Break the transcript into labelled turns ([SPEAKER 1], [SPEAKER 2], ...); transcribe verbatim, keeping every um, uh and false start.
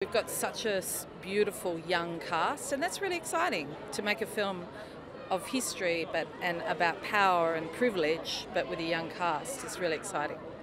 [SPEAKER 1] We've got such a s- beautiful young cast, and that's really exciting to make a film of history but and about power and privilege, but with a young cast. It's really exciting.